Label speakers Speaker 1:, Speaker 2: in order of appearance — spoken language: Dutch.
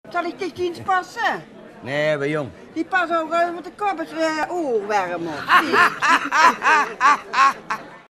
Speaker 1: Zal ik dit eens passen?
Speaker 2: Nee, we jong.
Speaker 1: Die pas ook met de koppers oorwerm op.